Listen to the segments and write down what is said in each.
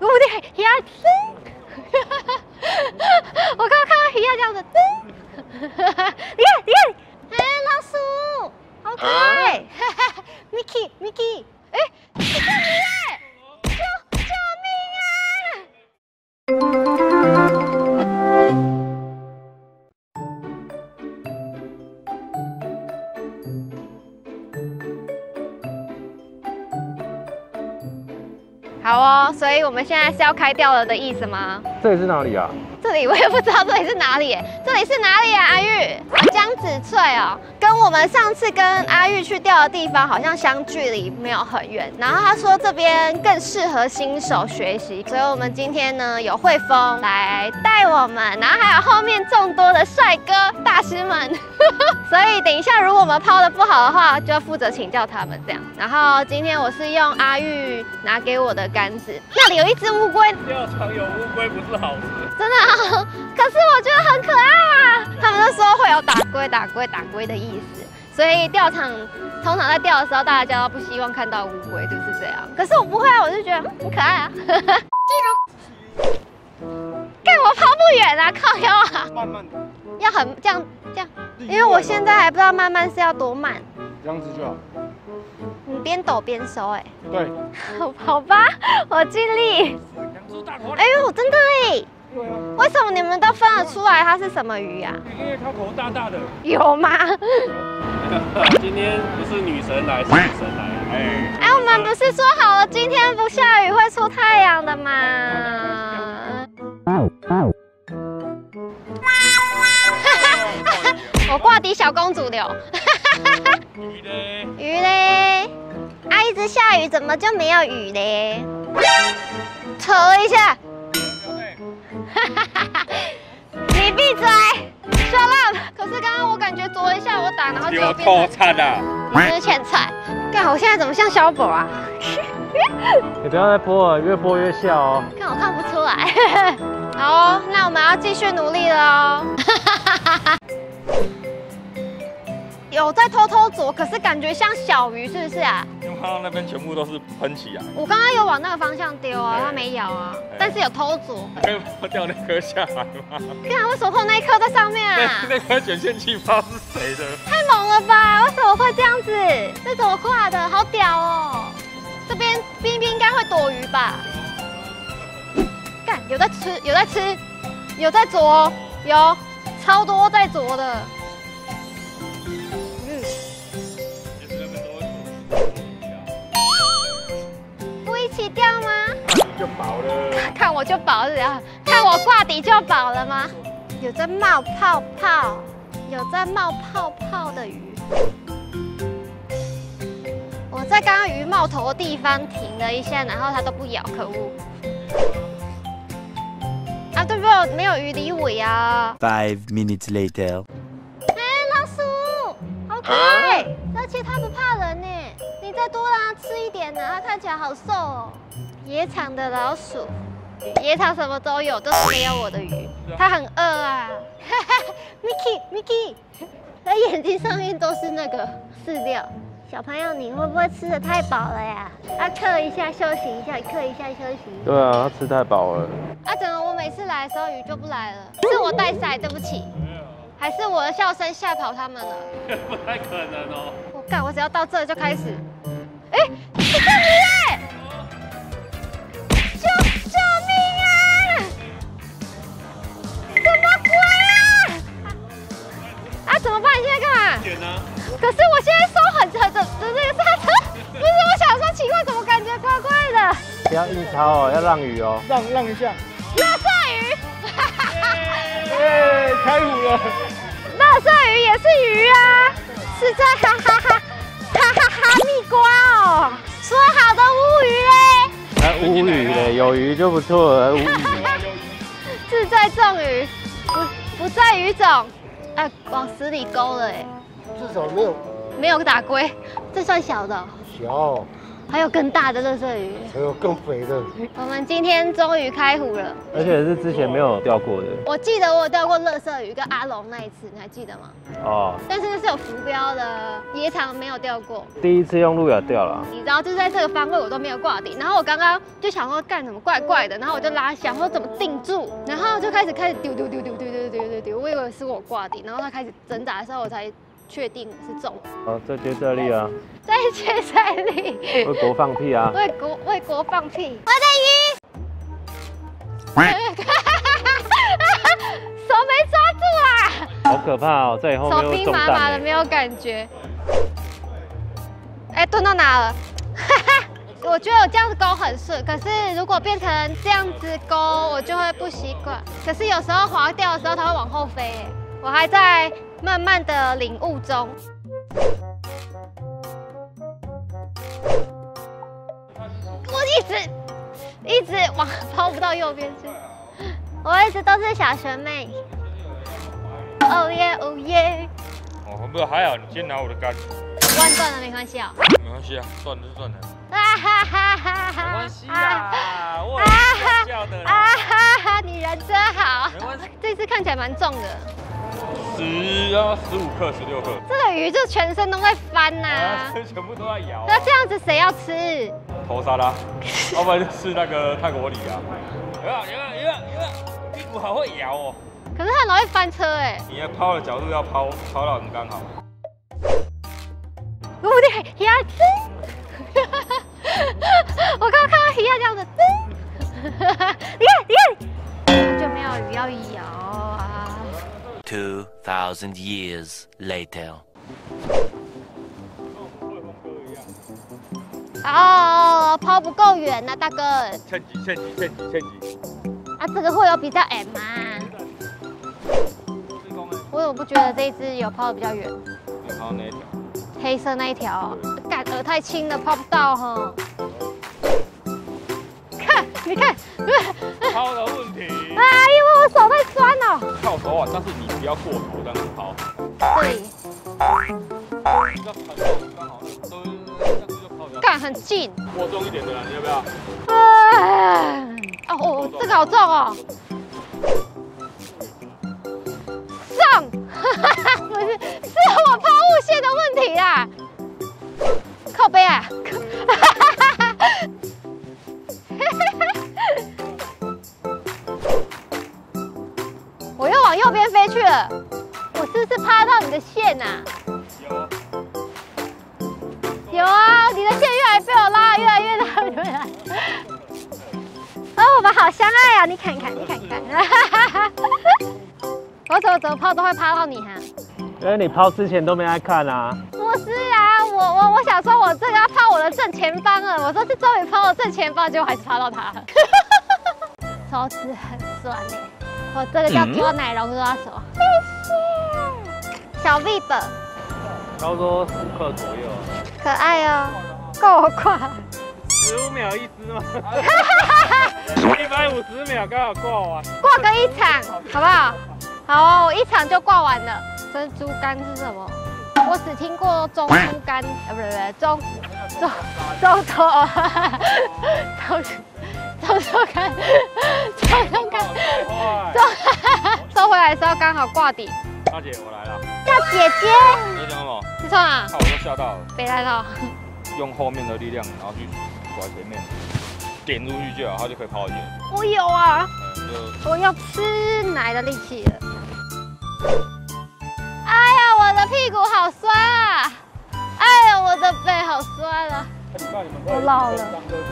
我的鱼啊，我刚刚看到鱼啊这样子，你看，哎，老鼠，好可爱，Mickey，哎，是你耶，救命啊！好哦，所以我们现在是要开钓了的意思吗？ 这里是哪里啊？ 这里我也不知道这里是哪里耶，这里是哪里啊？阿玉，江子翠哦，跟我们上次跟阿玉去钓的地方好像相距离没有很远。然后他说这边更适合新手学习，所以我们今天呢有汇丰来带我们，然后还有后面众多的帅哥大师们。所以等一下如果我们抛的不好的话，就要负责请教他们这样。然后今天我是用阿玉拿给我的竿子，那里有一只乌龟。 钓场有乌龟不是好事。 真的啊，可是我觉得很可爱啊。他们都说会有打龟的意思，所以钓场通常在钓的时候，大家都不希望看到乌龟，就是这样。可是我不会啊，我就觉得很可爱啊。干我抛不远啊，靠腰啊。慢慢的。要很这样，因为我现在还不知道慢慢是要多慢。 这样子就好。 你边抖边收，哎。 对。 好吧，我尽力。哎呦，真的哎。 对啊。 为什么你们都分得出来它是什么鱼啊？ 因为它头大大的。 有吗？ 今天不是女神来，是女神来。 哎，我们不是说好了今天不下雨会出太阳的吗？我挂底小公主流。鱼嘞？啊，一直下雨，怎么就没有雨嘞？扯一下。你闭嘴 ，shut up！ 可是刚刚我感觉啄了一下我打，然后就变成菜的， 你是欠菜。干，我现在怎么像小宝啊？ 你不要再播了，越播越笑哦。 看我看不出来。好哦，那我们要继续努力了哦。有在偷偷啄，可是感觉像小鱼，是不是啊？ 因为看到那边全部都是喷起来。 我刚刚有往那个方向丢啊，它没咬啊，但是有偷啄。 可以掉那颗下来吗？ 看我手碰那一颗在上面啊！ 那颗卷线器不知道是谁的？ 太猛了吧！为什么会这样子？这怎么画的？好屌哦！这边冰冰应该会躲鱼吧？干，有在吃，有在啄，有超多在啄的。不一起钓吗？ 就饱了。 看我就饱是啊，看我挂底就饱了吗？有在冒泡泡，有在冒泡泡的鱼。我在刚刚鱼冒头的地方停了一下，然后它都不咬，可恶！啊，对不对？没有鱼理尾啊。 5 minutes later。 哎，老鼠，好可爱，而且它不怕人呢。你再多让它吃一点呢，它看起来好瘦哦。野场的老鼠，野场什么都有，就是没有我的鱼。它很饿啊。Mickey， 它眼睛上面都是那个饲料。小朋友，你会不会吃得太饱了呀？要嗑一下休息一下，嗑一下休息。 对啊，他吃太饱了。 啊，怎么我每次来的时候鱼就不来了？是我带赛，对不起。还是我的笑声吓跑他们了？ 不太可能哦。 我干，我只要到这就开始。哎，是这里耶！救命啊！什么鬼啊？啊，怎么办？你现在干嘛？ 点啊！ 可是我现在手很沉的这个刹车，不是我想说奇怪，怎么感觉怪怪的？ 不要硬抄哦，要让鱼哦。让一下。 垃圾鱼！ 耶，开湖了。 垃圾鱼也是鱼啊，是在哈密瓜哦。说好的乌鱼嘞？ 还乌鱼嘞，有鱼就不错了。乌鱼。 志在重鱼，不在鱼种。哎，往死里勾了哎。 至少没有打龟，这算小的哦。 小。 还有更大的垃圾鱼， 还有更肥的。 我们今天终于开湖了， 而且是之前没有钓过的。 我记得我有钓过垃圾鱼跟阿龙那一次，你还记得吗？ 哦， 但是那是有浮标的，野场没有钓过。 第一次用路亚钓了。 你知道，就是在这个方位我都没有挂顶，然后我刚刚就想说干什么怪怪的，然后我就拉想说怎么定住，然后就开始丢，我以为是我挂顶，然后它开始挣扎的时候我才确定是中。 哦，这决赛力啊！ 在决赛里为国放屁啊！ 为国放屁！我的鱼，手没抓住啦！ 好可怕哦，在后面手冰会中麻麻的，没有感觉。哎，蹲到哪了？我觉得我这样子勾很顺，可是如果变成这样子勾，我就会不习惯。可是有时候滑掉的时候，它会往后飞，我还在慢慢的领悟中。我一直往抛不到右边去，我一直都是小学妹。哦耶哦耶！ 哦，不还好，你先拿我的杆。 弯断了没关系哦。 没关系啊，断了就断了。 啊哈哈哈哈！ 没关系啊，我笑的啦。 啊哈哈！你人真好。 没关系。 这次看起来蛮重的。 15克、16克。 这个鱼就全身都在翻呐、 全部都在摇。 那这样子谁要吃？ 头沙拉，要不然就是那个泰国鲤啊。有屁股好会摇哦。 可是它很容易翻车哎。 你要抛的角度要抛到很刚好。 我的鱼啊！我刚刚看到鱼啊这样子，你看，就没有鱼要摇啊。 2,000 years later. 哦，抛不够远呐、大哥。 趁机。 啊，这个会有比较 M 吗？我怎么不觉得这一只有抛的比较远？ 你抛那一条。 黑色那一条，干饵太轻了，抛不到哈。你看， 抛的问题。 哎，因为我手在酸哦。 靠手啊，但是你不要过头这样子抛。 对。干很近。 握重一点的啦，你要不要？ 哦，这个好重哦。重，不是，是我抛物线的问题啦。靠背啊！我又往右边飞去了，我是不是趴到你的线啊？有啊，你的线越来被我拉，越来越拉。哦，我们好相爱啊！你看看。我怎么抛都会趴到你哈。 因为你抛之前都没来看啊。 不是啊，我想说，我这个要抛我的正前方了。我这次终于抛我正前方，结果还是趴到它了。手指很酸哎，我这个叫抓奶龙抓手。谢谢。小 Vip。 差不多10克左右。 可爱哦，够快。 15秒一只吗？150秒刚好挂完。 挂个一场，好不好？好哦，我一场就挂完了。珍珠干是什么？我只听过中珠干，不是中头，中珠干，收回来的时候刚好挂底。 大姐，我来了。 叫姐姐。 你在讲什么？ 你说啊？ 看我都吓到了。 北来了。 用后面的力量，然后去拐前面，点出去就好，它就可以抛进。 我有啊。 就我要吃奶的力气了。哎呀，我的屁股好酸啊！哎呀，我的背好酸啊！我老了。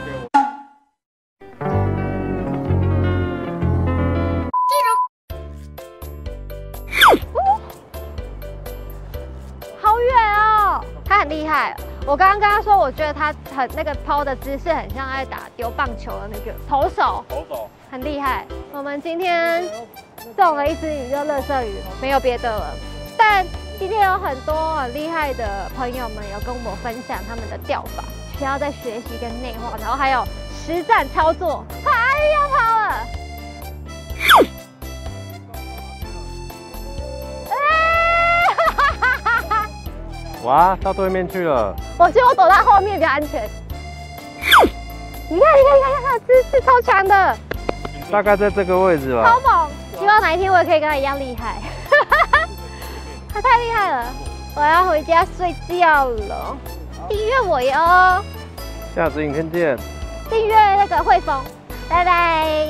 好远哦！他很厉害。我刚刚跟他说，我觉得他那个抛的姿势很像在打丢棒球的那个投手，很厉害。我们今天中了一只鱼，就垃圾鱼，没有别的了。但今天有很多很厉害的朋友们有跟我分享他们的钓法，需要再学习跟内化，然后还有实战操作。快，阿玉要抛了！ 哇，到对面去了。 我觉得我躲在后面比较安全。 你看，他的姿势超强的， 大概在这个位置吧。 超猛！希望哪一天我也可以跟他一样厉害。他太厉害了，我要回家睡觉了。订阅我哟， 下次影片见。 订阅那个汇丰，拜拜。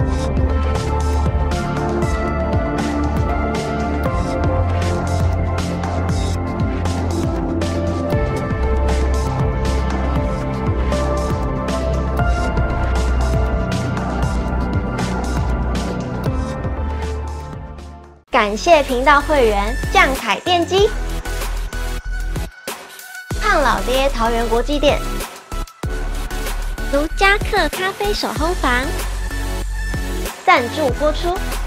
感谢频道会员酱凯电机、胖老爹桃园国际店、卢家客咖啡手烘坊赞助播出。